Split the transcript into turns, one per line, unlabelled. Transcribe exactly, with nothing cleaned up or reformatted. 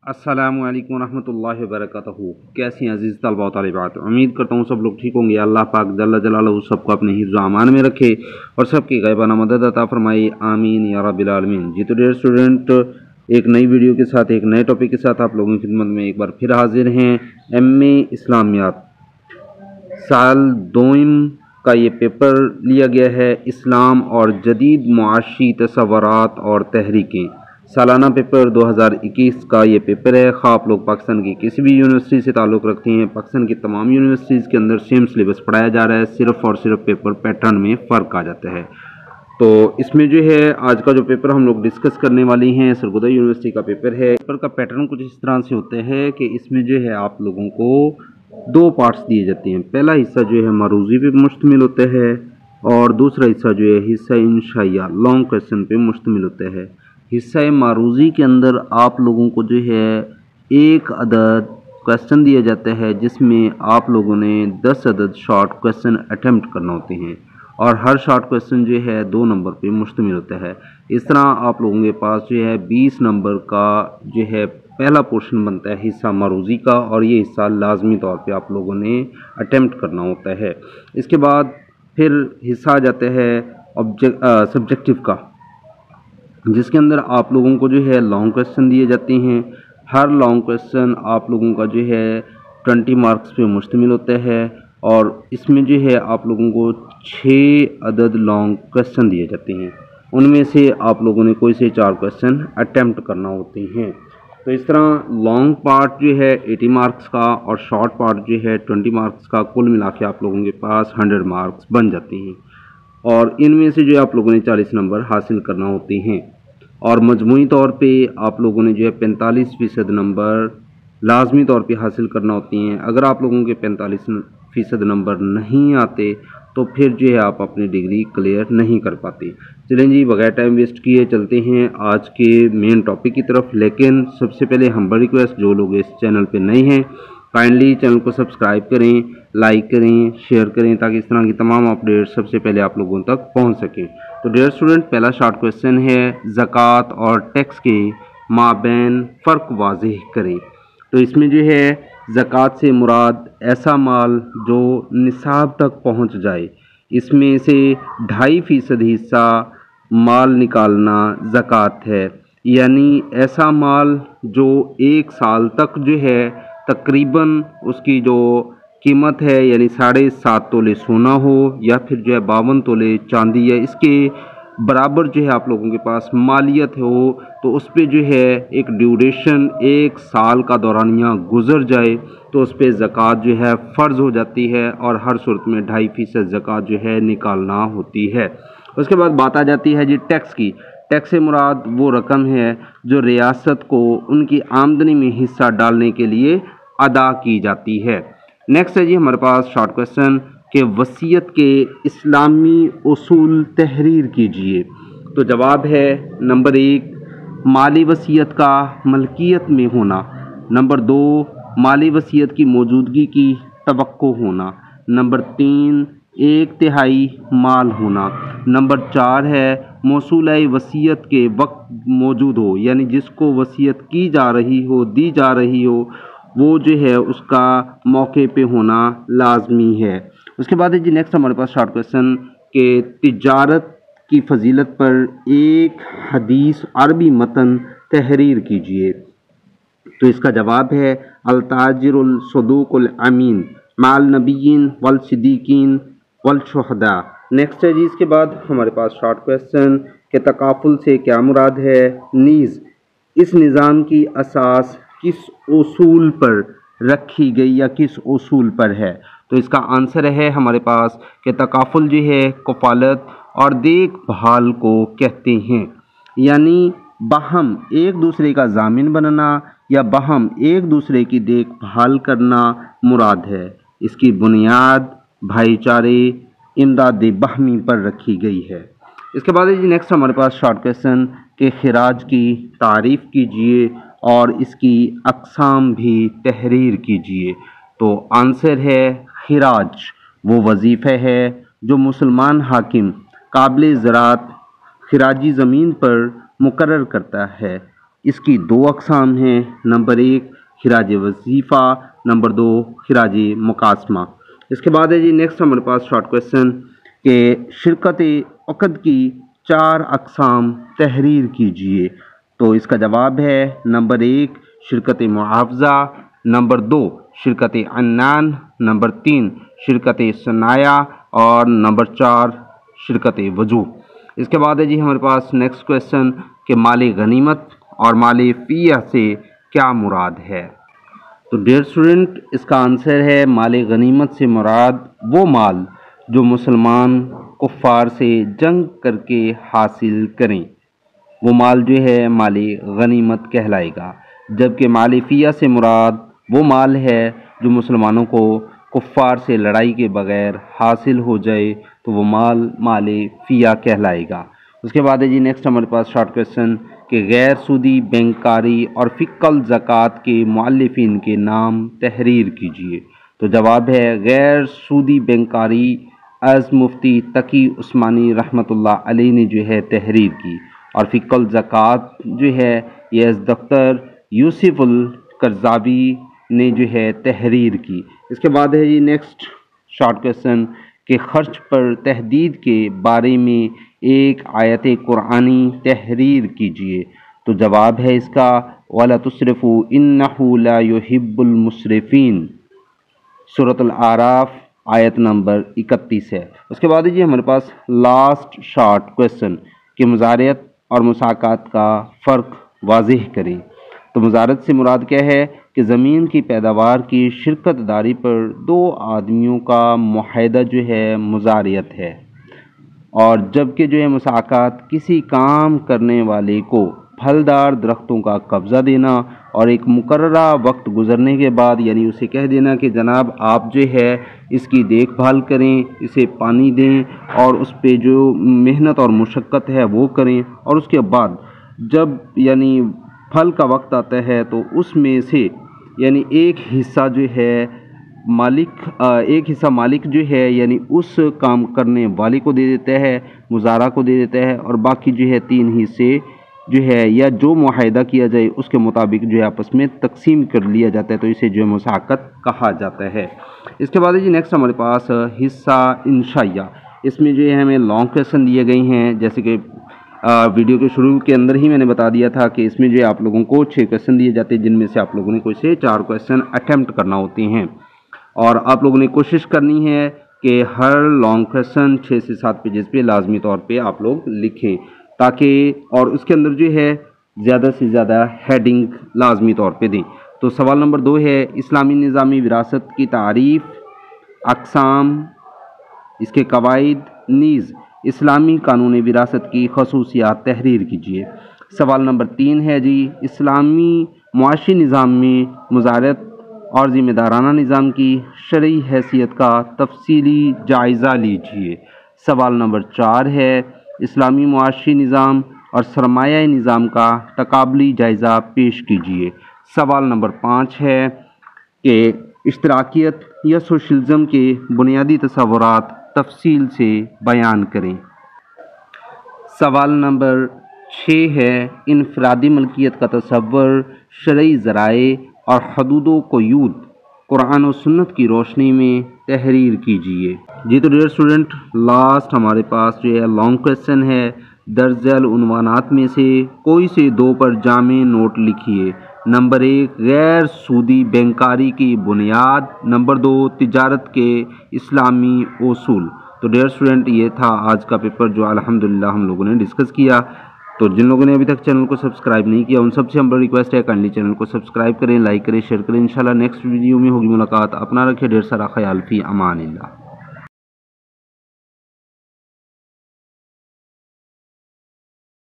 अस्सलामु अलैकुम रहमतुल्लाहि वबरकातुहू। कैसी हैं अजीज़ तलबा व तालिबात। उम्मीद करता हूँ सब लोग ठीक होंगे। अल्लाह पाक जल्ल जलालहू सबको अपने हिफ्ज़ व अमान में रखे और सबकी ग़ैबाना मदद अता फरमाए, आमीन या रब्बिल आलमीन। जी तो डियर स्टूडेंट, एक नई वीडियो के साथ एक नए टॉपिक के साथ आप लोगों की खिदमत में एक बार फिर हाजिर हैं। एम ए इस्लामियात साल दोइम का ये पेपर लिया गया है, इस्लाम और जदीद मुआशी तसव्वुरात और तहरीकें। सालाना पेपर दो हज़ार इक्कीस का ये पेपर है। खा आप लोग पाकिस्तान की किसी भी यूनिवर्सिटी से ताल्लुक़ रखते हैं, पाकिस्तान की तमाम यूनिवर्सिटीज़ के अंदर सेम सिलेबस पढ़ाया जा रहा है, सिर्फ़ और सिर्फ पेपर पैटर्न में फ़र्क आ जाता है। तो इसमें जो है आज का जो पेपर हम लोग डिस्कस करने वाली हैं, सरगोदा यूनिवर्सिटी का पेपर है। पेपर का पैटर्न कुछ इस तरह से होता है कि इसमें जो है आप लोगों को दो पार्ट्स दिए जाते हैं। पहला हिस्सा जो है मारूज़ी पे मुश्तमिल होता है और दूसरा हिस्सा जो है हिस्सा इंशाइया लॉन्ग क्वेश्चन पे मुश्तमिल होता है। हिस्सा मारूज़ी के अंदर आप लोगों को जो है एक अदद क्वेश्चन दिया जाता है, जिसमें आप लोगों ने दस अदद शॉर्ट क्वेश्चन अटेम्प्ट करना होते हैं और हर शॉर्ट क्वेश्चन जो है दो नंबर पे मुश्तमिल होता है। इस तरह आप लोगों के पास जो है बीस नंबर का जो है पहला पोर्शन बनता है हिस्सा मारूज़ी का, और ये हिस्सा लाजमी तौर पे आप लोगों ने अटेम्प्ट करना होता है। इसके बाद फिर हिस्सा आ जाता है ऑब्जेक्ट सब्जेक्टिव का, जिसके अंदर आप लोगों को जो है लॉन्ग क्वेश्चन दिए जाते हैं। हर लॉन्ग क्वेश्चन आप लोगों का जो है ट्वेंटी मार्क्स पे मुश्तमिल होता है और इसमें जो है आप लोगों को छः अदद लॉन्ग क्वेश्चन दिए जाते हैं। उनमें से आप लोगों ने कोई से चार क्वेश्चन अटेम्प्ट करना होते हैं। तो इस तरह लॉन्ग पार्ट जो है अस्सी मार्क्स का और शॉर्ट पार्ट जो है बीस मार्क्स का, कुल मिला के आप लोगों के पास सौ मार्क्स बन जाते हैं और इनमें से जो है आप लोगों ने चालीस नंबर हासिल करना होते हैं और मजमूई तौर पे आप लोगों ने जो है पैंतालीस फ़ीसद नंबर लाजमी तौर पे हासिल करना होते हैं। अगर आप लोगों के पैंतालीस फ़ीसद नंबर नहीं आते तो फिर जो है आप अपनी डिग्री क्लियर नहीं कर पाते। चलें जी, बगैर टाइम वेस्ट किए चलते हैं आज के मेन टॉपिक की तरफ। लेकिन सबसे पहले हम बड़ी रिक्वेस्ट, जो लोग इस चैनल पे नए हैं काइंडली चैनल को सब्सक्राइब करें, लाइक करें, शेयर करें, ताकि इस तरह की तमाम अपडेट सबसे पहले आप लोगों तक पहुंच सकें। तो डियर स्टूडेंट, पहला शॉर्ट क्वेश्चन है ज़कात और टैक्स के माबैन फ़र्क वाज़ेह करें। तो इसमें जो है ज़कात से मुराद ऐसा माल जो निसाब तक पहुंच जाए, इसमें से ढाई फ़ीसद हिस्सा माल निकालना ज़कात है। यानी ऐसा माल जो एक साल तक जो है तकरीबन उसकी जो कीमत है यानी साढ़े सात तोले सोना हो या फिर जो है बावन तोले चांदी है, इसके बराबर जो है आप लोगों के पास मालियत हो, तो उस पर जो है एक ड्यूरेशन एक साल का दौरानिया गुजर जाए तो उस पर ज़कात जो है फ़र्ज़ हो जाती है और हर सूरत में ढाई फ़ीसद ज़कात जो है निकालना होती है। उसके बाद बात आ जाती है जी टैक्स की। टैक्स से मुराद वो रकम है जो रियासत को उनकी आमदनी में हिस्सा डालने के लिए अदा की जाती है। नेक्स्ट है जी हमारे पास शॉर्ट क्वेश्चन के वसीयत के इस्लामी उसूल तहरीर कीजिए। तो जवाब है नंबर एक, माली वसीयत का मलकियत में होना। नंबर दो, माली वसीयत की मौजूदगी की तवक्को होना। नंबर तीन, एक तिहाई माल होना। नंबर चार है मौसूला वसीयत के वक्त मौजूद हो, यानी जिसको वसीयत की जा रही हो, दी जा रही हो, वो जो है उसका मौके पे होना लाजमी है। उसके बाद है जी नेक्स्ट हमारे पास शॉर्ट क्वेश्चन के तिजारत की फजीलत पर एक हदीस अरबी मतन तहरीर कीजिए। तो इसका जवाब है अल ताजिरुल सदूकुल अमीन माल नबीयीन वल सिद्दीकीन वल शुहदा। नेक्स्ट है जी इसके बाद हमारे पास शॉर्ट क्वेश्चन के तकाफुल से क्या मुराद है। नीज़ इस निज़ाम की असास किस उसूल पर रखी गई या किस उसूल पर है। तो इसका आंसर है हमारे पास कि तकाफुल जो है कफालत और देखभाल को कहते हैं, यानी बाहम एक दूसरे का जामिन बनना या बाहम एक दूसरे की देखभाल करना मुराद है। इसकी बुनियाद भाईचारे इमदाद बाहमी पर रखी गई है। इसके बाद जी नेक्स्ट हमारे पास शॉर्ट क्वेश्चन के खिराज की तारीफ़ कीजिए और इसकी अक़साम भी तहरीर कीजिए। तो आंसर है खिराज वो वजीफ़ा है जो मुसलमान हाकिम काबिल ज़राअत खिराजी ज़मीन पर मुकर्रर करता है اس کی دو اقسام ہیں، نمبر ایک خراج وظیفہ، نمبر دو خراج مقاسمہ۔ اس کے بعد ہے جی نیکسٹ ہمارے پاس شارٹ کویسچن کہ شرکت عقد کی چار اقسام تحریر کیجیے۔ تو اس کا جواب ہے نمبر ایک شرکت معاوضہ، نمبر دو شرکت عنان، نمبر تین شرکت ثنایا اور نمبر چار شرکت وجوہ۔ اس کے بعد ہے جی ہمارے پاس نیکسٹ کویسچن کہ مال غنیمت اور مال فیہ سے کیا مراد ہے؟ تو ڈیئر اسٹوڈنٹ اس کا آنسر ہے مال غنیمت سے مراد وہ مال جو مسلمان کفار سے جنگ کر کے حاصل کریں، وہ مال جو ہے مال غنیمت کہلائے گا، جبکہ مال فیہ سے مراد وہ مال ہے جو مسلمانوں کو کفار سے لڑائی کے بغیر حاصل ہو جائے تو وہ مال مال فیہ کہلائے گا۔ اس کے بعد ہے جی نیکسٹ ہمارے پاس شارٹ کویسچن کہ غیر سودی بینکاری اور فقہ الزکوٰۃ کے مؤلفین کے نام تحریر کیجیے۔ تو جواب ہے غیر سودی بینکاری از مفتی تقی عثمانی رحمۃ اللہ علیہ نے جو ہے تحریر کی، اور فقہ الزکوٰۃ جو ہے یہ از ڈاکٹر یوسف القرضاوی نے جو ہے تحریر کی۔ اس کے بعد ہے جی نیکسٹ شارٹ کویسچن کہ خرچ پر تحدید کے بارے میں ایک آیت قرآنی تحریر کیجیے۔ تو جواب ہے اس کا وَلَا تُسْرِفُوا إِنَّهُ لَا يُحِبُّ الْمُسْرِفِينَ، سورۃ الاعراف آیت نمبر اکتیس ہے۔ اس کے بعد جی ہمارے پاس لاسٹ شارٹ کویسچن کہ مزارعت اور مساقات کا فرق واضح کریں۔ تو مزارعت سے مراد کیا ہے کہ زمین کی پیداوار کی شرکت داری پر دو آدمیوں کا معاہدہ جو ہے مزارعت ہے، اور جبکہ جو ہے مساقات کسی کام کرنے والے کو پھلدار درختوں کا قبضہ دینا اور ایک مقررہ وقت گزرنے کے بعد یعنی اسے کہہ دینا کہ جناب آپ جو ہے اس کی دیکھ بھال کریں، اسے پانی دیں اور اس پہ جو محنت اور مشقت ہے وہ کریں، اور اس کے بعد جب یعنی پھل کا وقت آتا ہے تو اس میں سے یعنی ایک حصہ جو ہے مالک ایک حصہ مالک جو ہے یعنی اس کام کرنے والے کو دے دیتا ہے، مزارع کو دے دیتا ہے، اور باقی جو ہے تین حصے جو ہے یا جو معاہدہ کیا جائے اس کے مطابق جو ہے آپس میں تقسیم کر لیا جاتا ہے، تو اسے جو ہے مساقت کہا جاتا ہے۔ اس کے بعد جی نیکسٹ ہمارے پاس حصہ انشائیہ، اس میں جو ہے ہمیں لانگ کویسچن دیے گئے ہیں، جیسے کہ ویڈیو کے شروع کے اندر ہی میں نے بتا دیا تھا کہ اس میں جو ہے آپ لوگوں کو چھ کویسچن دیے جاتے ہیں، جن میں سے آپ لوگوں نے کوئی سے چار کویسچن اٹیمپٹ کرنا ہوتے ہیں، اور آپ لوگوں نے کوشش کرنی ہے کہ ہر لانگ کویسچن چھ سے سات پیجز پہ لازمی طور پہ آپ لوگ لکھیں، تاکہ اور اس کے اندر جو ہے زیادہ سے زیادہ ہیڈنگ لازمی طور پہ دیں۔ تو سوال نمبر دو ہے اسلامی نظامی وراثت کی تعریف، اقسام، اس کے قواعد، نیز اسلامی قانون وراثت کی خصوصیات تحریر کیجیے۔ سوال نمبر تین ہے جی اسلامی معاشی نظام میں مزارعت اور ذمہ دارانہ نظام کی شرعی حیثیت کا تفصیلی جائزہ لیجیے۔ سوال نمبر چار ہے اسلامی معاشی نظام اور سرمایہ نظام کا تقابلی جائزہ پیش کیجیے۔ سوال نمبر پانچ ہے کہ اشتراکیت یا سوشلزم کے بنیادی تصورات تفصیل سے بیان کریں۔ سوال نمبر چھ ہے انفرادی ملکیت کا تصور شرعی ذرائع اور حدود و قیود قرآن و سنت کی روشنی میں تحریر کیجیے۔ جی تو ڈیئر اسٹوڈنٹ لاسٹ ہمارے پاس جو ہے لانگ کویسچن ہے، درج ذیل عنوانات میں سے کوئی سے دو پر جامع نوٹ لکھیے۔ نمبر ایک غیر سودی بینکاری کی بنیاد، نمبر دو تجارت کے اسلامی اصول۔ تو ڈیئر اسٹوڈنٹ یہ تھا آج کا پیپر جو الحمدللہ ہم لوگوں نے ڈسکس کیا۔ تو جن لوگوں نے ابھی تک چینل کو سبسکرائب نہیں کیا ان سب سے ہم بڑی ریکویسٹ ہے کائنڈلی چینل کو سبسکرائب کریں، لائک کریں، شیئر کریں۔ انشاءاللہ نیکسٹ ویڈیو میں ہوگی ملاقات۔ اپنا رکھے ڈھیر سارا خیال، فی امان اللہ۔